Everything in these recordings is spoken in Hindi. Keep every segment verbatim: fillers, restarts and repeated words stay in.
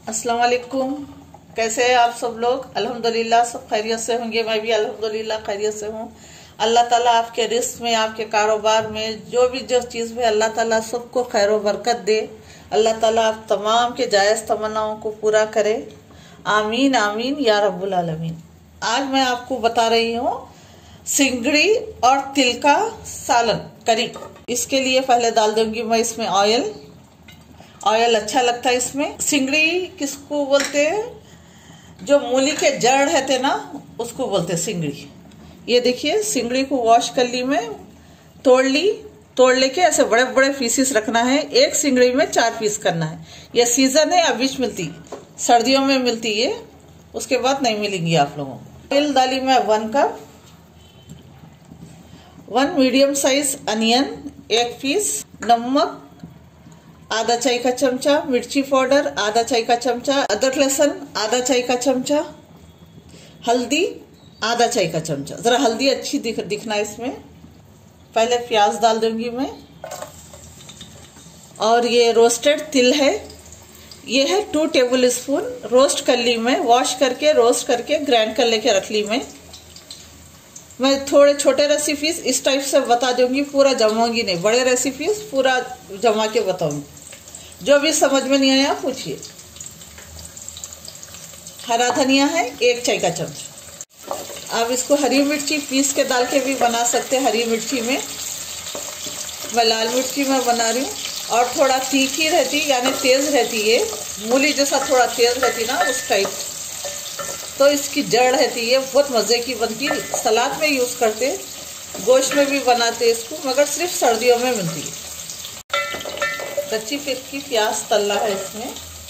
अस्सलाम वालेकुम। कैसे हैं आप सब लोग? अल्हम्दुलिल्लाह सब खैरियत से होंगे। मैं भी अल्हम्दुलिल्लाह खैरियत से हूँ। अल्लाह ताला आपके रिस्क में, आपके कारोबार में, जो भी जो चीज़ में अल्लाह ताला सबको खैर व बरकत दे। अल्लाह ताला आप तमाम के जायज़ तमन्नाओं को पूरा करे। आमीन आमीन या रब्बुल आलमीन। आज मैं आपको बता रही हूँ सिंगड़ी और तिल का सालन करी। इसके लिए पहले डाल दूंगी मैं इसमें ऑयल। ऑयल अच्छा लगता है इसमें। सिंगड़ी किसको बोलते हैं? जो मूली के जड़ रहते ना, उसको बोलते हैं सिंगड़ी। ये देखिए, सिंगड़ी को वॉश कर ली मैं, तोड़ ली। तोड़ लेके ऐसे बड़े बड़े पीसेस रखना है। एक सिंगड़ी में चार पीस करना है। ये सीजन है, अब बीच मिलती, सर्दियों में मिलती है, उसके बाद नहीं मिलेंगी आप लोगों को। तिल डाली मैं one cup, one medium size onion एक पीस, नमक आधा चाय का चमचा, मिर्ची पाउडर आधा चाय का चमचा, अदरक लहसुन आधा चाय का चमचा, हल्दी आधा चाय का चमचा। जरा हल्दी अच्छी दिख दिखना इसमें। पहले प्याज डाल दूंगी मैं। और ये रोस्टेड तिल है, ये है टू टेबल स्पून। रोस्ट कर ली मैं, वॉश करके रोस्ट करके ग्राइंड कर लेके रख ली मैं। मैं थोड़े छोटे रेसिपीज इस टाइप से बता दूंगी, पूरा जमाऊंगी नहीं। बड़े रेसिपीज पूरा जमा के बताऊंगी। जो भी समझ में नहीं आया पूछिए। हरा धनिया है एक चाय का चम्मच। आप इसको हरी मिर्ची पीस के डाल के भी बना सकते हैं। हरी मिर्ची में, मैं लाल मिर्ची में बना रही हूँ। और थोड़ा तीखी रहती, यानी तेज रहती है, मूली जैसा थोड़ा तेज रहती ना, उस टाइप। तो इसकी जड़ रहती है, बहुत मज़े की बनती है। सलाद में यूज़ करते, गोश्त में भी बनाते इसको, मगर सिर्फ सर्दियों में मिलती है। कच्ची फिक्की प्याज तलना है इसमें।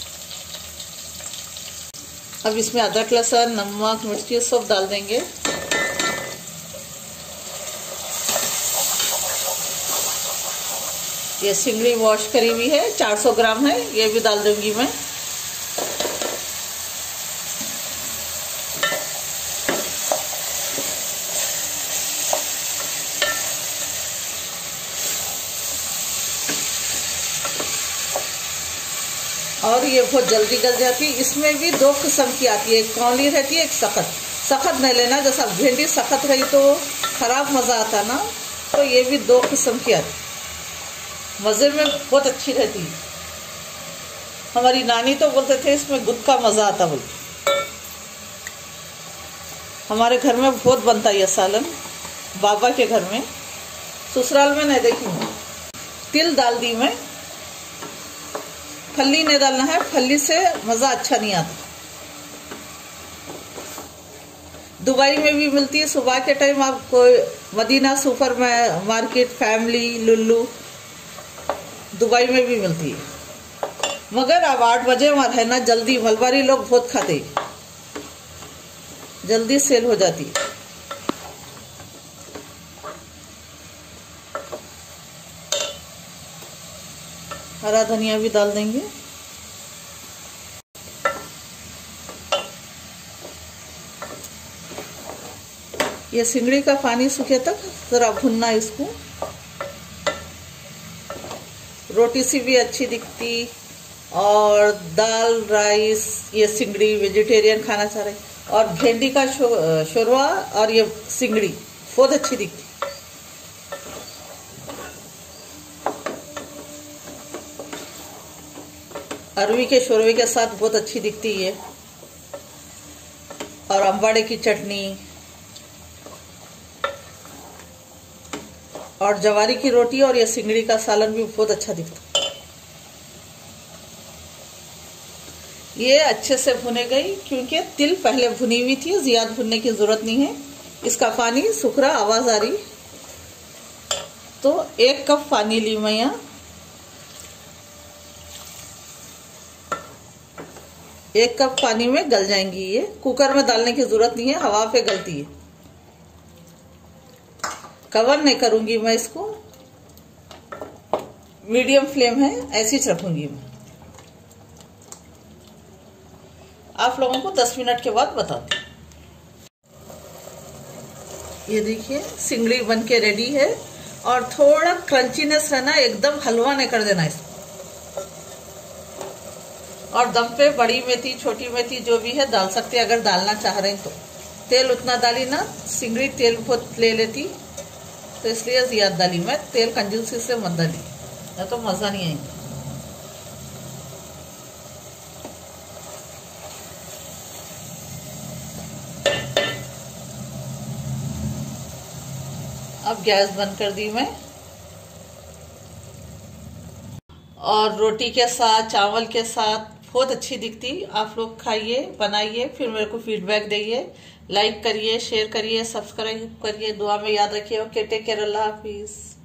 अब इसमें अदरक लहसुन नमक मिर्ची सब डाल देंगे। ये सिंगड़ी वॉश करी हुई है, चार सौ ग्राम है, ये भी डाल दूंगी मैं। और ये बहुत जल्दी गल जाती है। इसमें भी दो किस्म की आती है, एक कौली रहती है, एक सख्त। सख्त नहीं लेना, जैसा भिंडी सख्त रही तो खराब मज़ा आता ना, तो ये भी दो किस्म की आती है। मज़े में बहुत अच्छी रहती है। हमारी नानी तो बोलते थे इसमें गुद का मज़ा आता बोल। हमारे घर में बहुत बनता है यह सालन, बाबा के घर में। ससुराल में नहीं देखी। तिल डाल दी मैं। फल्ली नहीं डालना है, फल्ली से मज़ा अच्छा नहीं आता। दुबई में भी मिलती है। सुबह के टाइम आपको मदीना सुपर में मार्केट, फैमिली, लुल्लू, दुबई में भी मिलती है। मगर अब आठ बजे वहाँ रहना जल्दी, मलबारी लोग बहुत खाते, जल्दी सेल हो जाती है। हरा धनिया भी डाल देंगे। ये सिंगड़ी का पानी सूखे तक जरा भुनना इसको। रोटी सी भी अच्छी दिखती, और दाल राइस, ये सिंगड़ी वेजिटेरियन खाना चाह रहे, और भिंडी का शोरवा और ये सिंगड़ी बहुत अच्छी दिखती। अरवी के शोरवे के साथ बहुत अच्छी दिखती है। और अम्बाड़े की चटनी और जवारी की रोटी और ये सिंगड़ी का सालन भी बहुत अच्छा दिखता। ये अच्छे से भुने गई, क्योंकि तिल पहले भुनी हुई थी, ज्यादा भुनने की जरूरत नहीं है। इसका पानी सूख रहा, आवाज आ रही। तो एक कप पानी ली मैं यहाँ। एक कप पानी में गल जाएंगी ये। कुकर में डालने की जरूरत नहीं है, हवा पे गलती है। कवर नहीं करूंगी मैं इसको, मीडियम फ्लेम है, ऐसी ही रखूंगी मैं। आप लोगों को दस मिनट के बाद बताती हूँ। ये देखिए, सिंगड़ी बन के रेडी है। और थोड़ा क्रंचीनेस रहना, एकदम हलवा नहीं कर देना इसको। और दम पे बड़ी मेथी छोटी मेथी जो भी है डाल सकते हैं अगर डालना चाह रहे हैं तो। तेल उतना डाली ना, सिंगड़ी तेल बहुत ले लेती तो इसलिए ज्यादा डाली मैं। तेल कंजूसी से मत डाली, नहीं तो मजा नहीं आएगा। अब गैस बंद कर दी मैं, और रोटी के साथ चावल के साथ बहुत अच्छी दिखती। आप लोग खाइए, बनाइए, फिर मेरे को फीडबैक दीजिए। लाइक करिए, शेयर करिए, सब्सक्राइब करिए, दुआ में याद रखिए। ओके, टेक केयर, अल्लाह हाफिज।